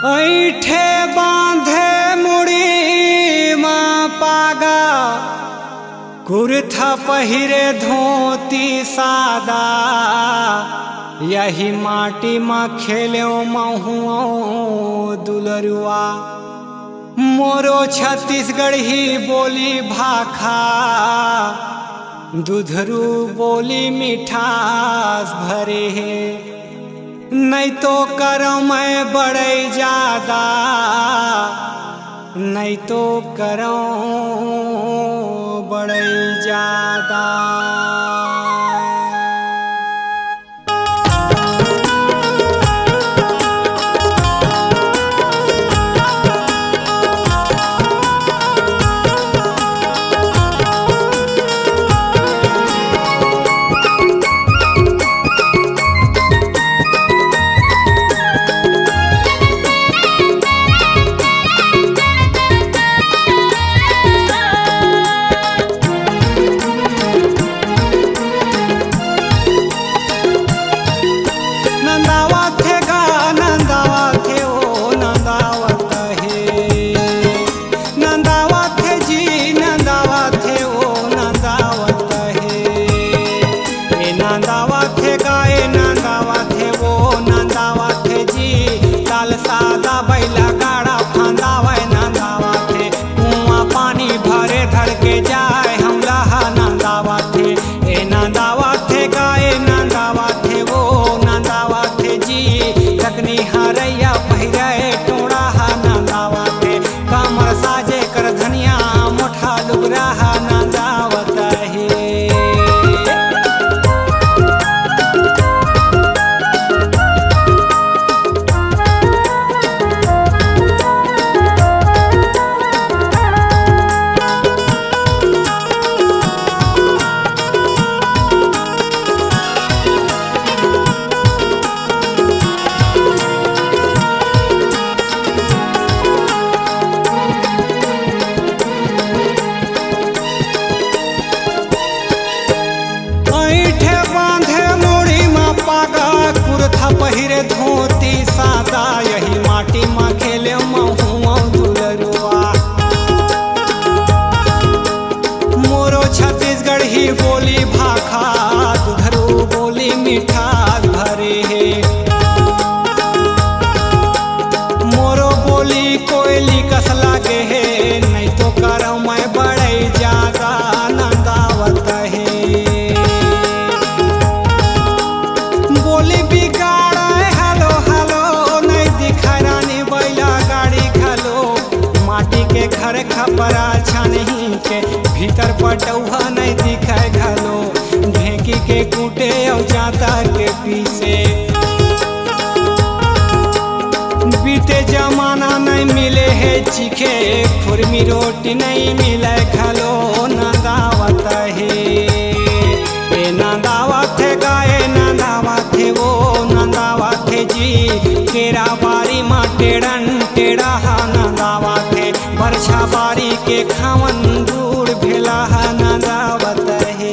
ऐठे बांधे मुड़ी माँ पागा, कुर्था पहिरे धोती सादा। यही माटी माँ खेलो महुआ दुलरुआ। मोरो छत्तीसगढ़ी बोली भाखा, दुधरू बोली मिठास भरे है। नहीं तो करो मैं बड़े ज्यादा, नहीं तो करो बड़े ज्यादा। सादा बैला गाड़ा फांदावे नंदावा थे, कुआं पानी भरे धर के जाए हम लहा नंदावा थे। ए नंदावा थे गाए नंदावा थे वो नंदावा थे जी, तकनी हरैया पहिरे टोड़ा नंदावा थे। कमर साजे कर धनिया मोठा लुगरा नंदावत है। पहिरे धोती सादा, यही माटी माँ खेले महुआ दुलरुआ। मोरो छत्तीसगढ़ी बोली भाखा, दुधरू बोली मिठास भरे है। मोरो बोली कोयली कस लागे है, नहीं तो करो मैं बड़े ज्यादा नंदावत है। बोली बिगाड़ हलो हलो नहीं दिखा रानी बैला गाड़ी खलो। माटी के घर खपरा छानही के भीतर पटौहा नहीं दिखाए घलो। ढेंकी के कूटे और जाता के पीछे बीते जमाना नहीं मिले है चीखे, खुरमी रोटी नहीं मिले खलो नंदावत है। नंदावत है गाए नंदावत है वो नंदावत है जी, केरा बारी माँ टेढ़न टेढ़ा नंदावत है। बरछा बारी के खावन दूर भेला नंदावत है।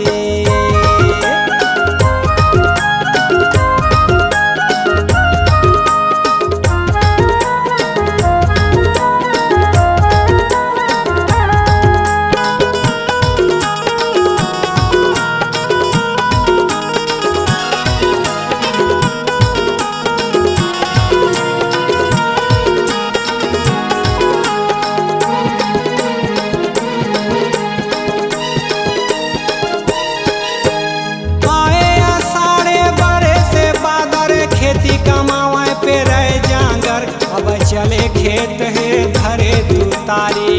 अब चले खेत है धरे दुतारी,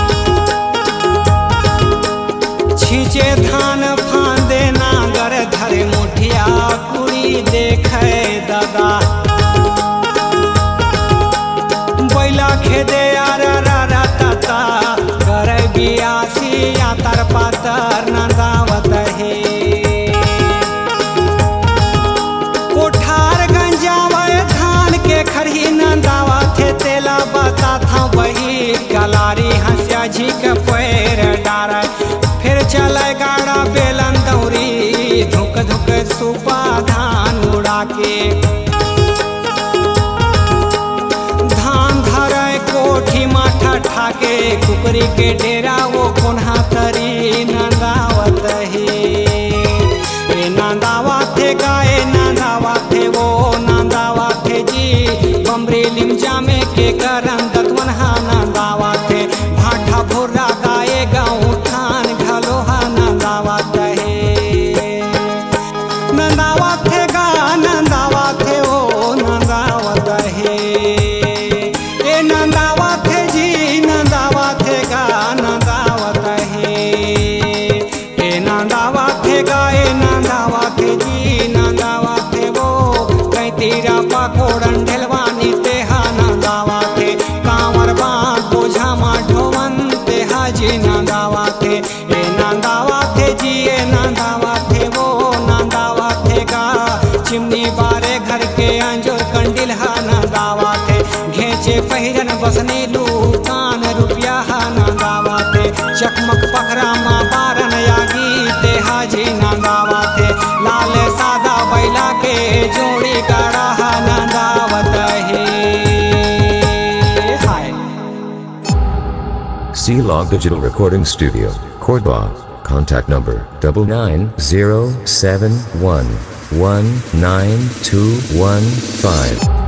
छींचे धान फांदे नांगर धरे मुठिया कुड़ी देखे दादा। बैला खेदे ताता करे बियासी यातर पातर नंदावत है। कोठार गंजावे धान के खरही नंदावा थे, तेला बता था वही कलारी हंसिया झीक पैर डारा। फिर चले गाड़ा बेलन दौरी, धुक धुक सुपा धान उड़ा के। धान कुकरी के डेरा वो कोन्हा तरी नंदावत हे। ए नंदावा थे गाए नंदावा थे वो नंदावा थे जी बमरी लिमजा में के करन दतवन हा नंदावा थे। भाठा भुर्रा गाए गाँव थान घलोहा नंदावा हे। नंदावा थे गा नंदावा थे ओ नंदावा हे। ए नंदावा थे जी नंदावा थे गा नंदावा हे। ए नंदावा थे गा ए नंदावा थे जी नंदावा थे वो कई तीरा पकोड़न ढेलवानी ते हा नंदावा थे। कांवर बांध बोझा मा ढोवन ते हाजी नंदावा थे। ए नंदावा थे जी ए नंदावा थे वो नंदावा थे गा चिमनी बारे घर के अंजोर कंडिल हा नंदावा थे। घेचे पहिरन बसने लू कान रुपया हा नंदावा थे। चकमक पखरा मा बारन यागी ते हाजी नंदावा थे। लाल सादा बैला के जोड़ी गाड़ा हा नंदावत हे। हाय C-Log Digital Recording Studio, Cordoba. Contact number 99071192115.